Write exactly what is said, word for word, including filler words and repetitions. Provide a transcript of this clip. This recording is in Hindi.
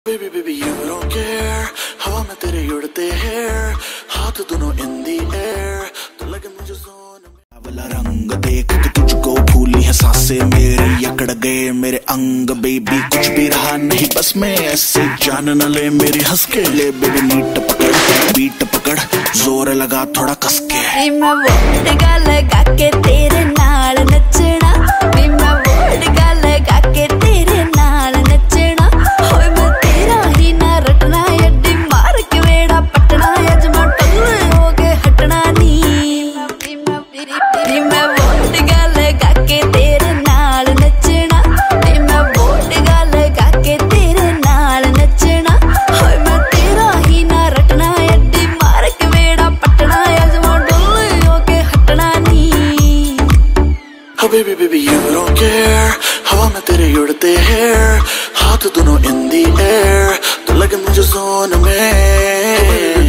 Baby, baby, you don't care. हवा में तेरे उड़ते hair, हाथ दोनों in the air. तो लगे मुझे zone में वाला रंग देख के तुझको भूली है सांसें मेरी अकड़ गए मेरे अंग बेबी कुछ भी रहा नहीं बस मैं ऐसे जान न ले मेरी हंस के ले बेबी नीट पकड़ बीट पकड़ जोर लगा थोड़ा कस के मैं वोट लगा के तेरे नाल नचना मैं वोट लगा के तेरे नाल नचना होए मैं तेरा ही ना रटना अड्डी मार के वेड़ा पटना अज मैं टल्ले हो के हटना नी मैं वोट लगा के तेरे नाल नचना मैं वोट लगा के तेरे नाल नचना होए मैं तेरा ही ना रटना अड्डी मार के वेड़ा पटना अज मैं टल्ले हो के हटना नी Oh baby, baby, you don't care. हवा में तेरे उड़ते hair, हाथ दोनों in the air. तो लगे मुझे zone में.